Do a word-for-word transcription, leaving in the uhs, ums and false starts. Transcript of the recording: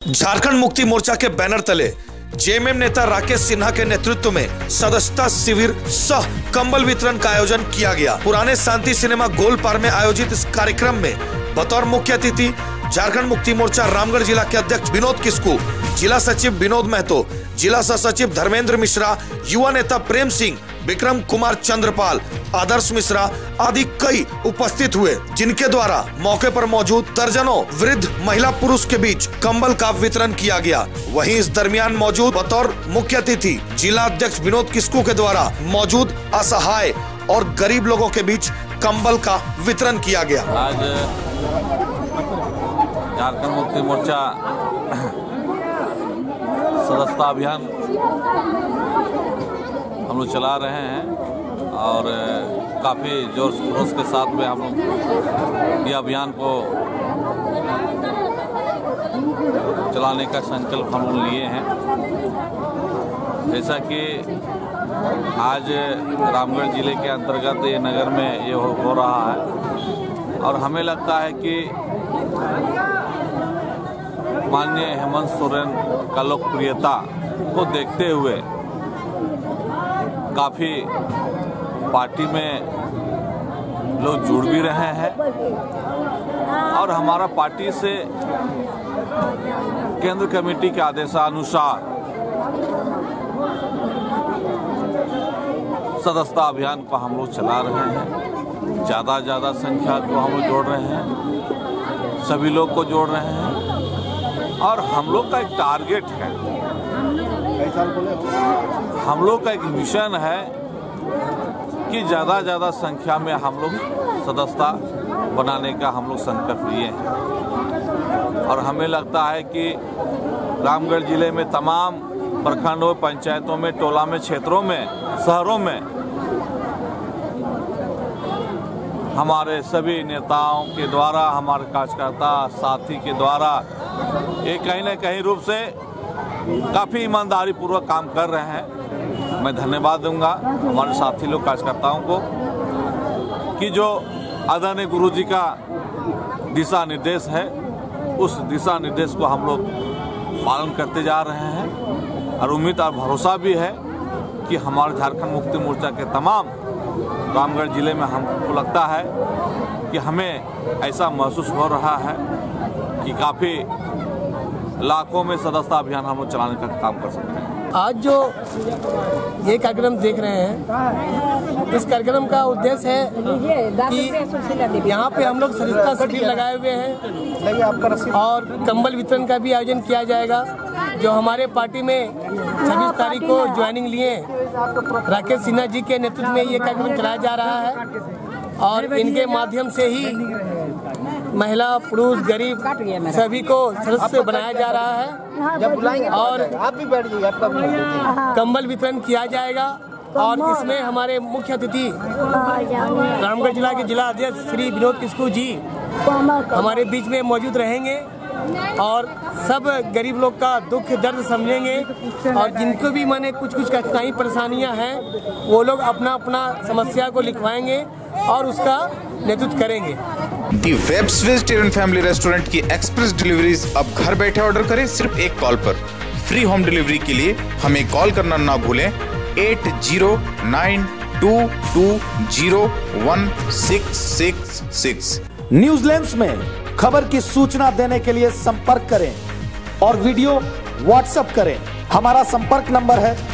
झारखंड मुक्ति मोर्चा के बैनर तले जेएमएम नेता राकेश सिन्हा के नेतृत्व में सदस्यता शिविर सह कंबल वितरण का आयोजन किया गया। पुराने शांति सिनेमा गोल पार में आयोजित इस कार्यक्रम में बतौर मुख्य अतिथि झारखंड मुक्ति मोर्चा रामगढ़ जिला के अध्यक्ष विनोद किस्कू, जिला सचिव विनोद महतो, जिला सह सचिव धर्मेंद्र मिश्रा, युवा नेता प्रेम सिंह, विक्रम कुमार चंद्रपाल, आदर्श मिश्रा आदि कई उपस्थित हुए, जिनके द्वारा मौके पर मौजूद दर्जनों वृद्ध महिला पुरुष के बीच कंबल का वितरण किया गया। वहीं इस दरमियान मौजूद बतौर मुख्य अतिथि जिला अध्यक्ष विनोद किस्कू के द्वारा मौजूद असहाय और गरीब लोगों के बीच कंबल का वितरण किया गया। आज झारखंड मुक्ति मोर्चा सदस्यता अभियान हम लोग चला रहे हैं और काफ़ी जोर खरोश के साथ में हम लोग ये अभियान को चलाने का संकल्प हम लोग लिए हैं। जैसा कि आज रामगढ़ जिले के अंतर्गत ये नगर में ये हो, हो रहा है और हमें लगता है कि माननीय हेमंत सोरेन का लोकप्रियता को देखते हुए काफ़ी पार्टी में लोग जुड़ भी रहे हैं और हमारा पार्टी से केंद्र कमेटी के आदेशानुसार सदस्यता अभियान को हम लोग चला रहे हैं। ज़्यादा ज़्यादा संख्या को हम लोग जोड़ रहे हैं, सभी लोग को जोड़ रहे हैं और हम लोग का एक टारगेट है, हम लोग का एक मिशन है कि ज़्यादा ज़्यादा संख्या में हम लोग सदस्यता बनाने का हम लोग संकल्प लिए हैं और हमें लगता है कि रामगढ़ जिले में तमाम प्रखंडों, पंचायतों में, टोला में, क्षेत्रों में, शहरों में हमारे सभी नेताओं के द्वारा, हमारे कार्यकर्ता साथी के द्वारा ये कहीं न कहीं रूप से काफ़ी ईमानदारी पूर्वक काम कर रहे हैं। मैं धन्यवाद दूंगा हमारे साथी लोग, कार्यकर्ताओं को कि जो आदरणीय गुरु जी का दिशा निर्देश है उस दिशा निर्देश को हम लोग पालन करते जा रहे हैं और उम्मीद और भरोसा भी है कि हमारे झारखंड मुक्ति मोर्चा के तमाम रामगढ़ जिले में हमको लगता है कि हमें ऐसा महसूस हो रहा है कि काफ़ी लाखों में सदस्यता अभियान हम लोग चलाने का काम कर सकते हैं। आज जो ये कार्यक्रम देख रहे हैं, इस कार्यक्रम का उद्देश्य है कि यहाँ पे हम लोग सदस्यता शिविर लगाए हुए हैं और कंबल वितरण का भी आयोजन किया जाएगा। जो हमारे पार्टी में छब्बीस तारीख को ज्वाइनिंग लिए राकेश सिन्हा जी के नेतृत्व में ये कार्यक्रम चलाया जा रहा है और इनके माध्यम से ही महिला, पुरुष, गरीब सभी को सदस्य बनाया जा रहा है और आप भी बैठ जाइए, आपका भी कंबल वितरण किया जाएगा। और इसमें हमारे मुख्य अतिथि रामगढ़ जिला के जिला अध्यक्ष श्री विनोद किस्कू जी हमारे बीच में मौजूद रहेंगे और सब गरीब लोग का दुख दर्द समझेंगे और जिनको भी माने कुछ कुछ कठिनाई परेशानियां हैं वो लोग अपना अपना समस्या को लिखवाएंगे और उसका नेतृत्व करेंगे। The webs vegetarian family restaurant की एक्सप्रेस डिलीवरीज अब घर बैठे ऑर्डर करें सिर्फ एक कॉल पर। फ्री होम डिलीवरी के लिए हमें कॉल करना ना भूलें eight zero nine two two zero one six six six. New Zealand में खबर की सूचना देने के लिए संपर्क करें और वीडियो व्हाट्सएप करें। हमारा संपर्क नंबर है